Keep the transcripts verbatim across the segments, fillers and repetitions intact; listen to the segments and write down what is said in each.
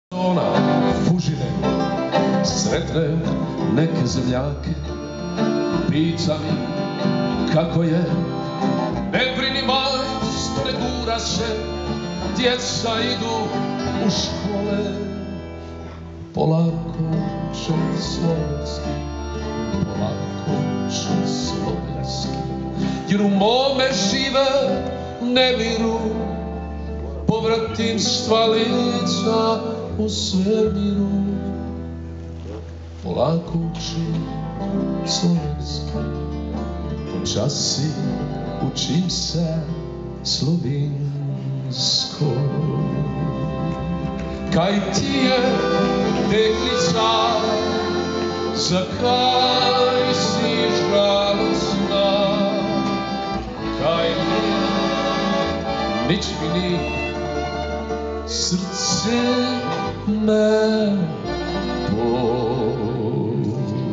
Ona fužine sretne neke zemljake, pita mi kako je, ne brini majstore, gura se, djeca idu u škole, polako će slovenski, polako će slovenski, jer u mome žive nemiru povratinstva lica u svemiru. Polako učim slovenski, počasi učim se slovinsko. Kaj ti je, deklica, zakaj si žalostna? Kaj mi, nič mi ni, srce me boli.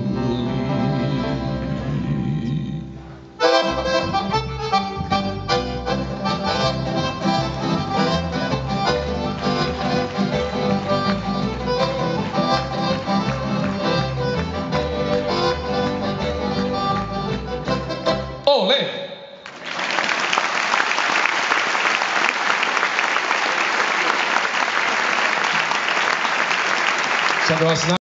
Ole! Sad vas